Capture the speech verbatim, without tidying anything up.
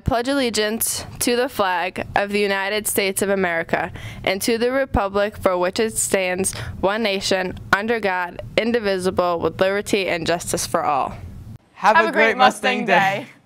pledge allegiance to the flag of the United States of America and to the republic for which it stands, one nation, under God, indivisible, with liberty and justice for all. Have, Have a, a great, great Mustang, Mustang Day. Day.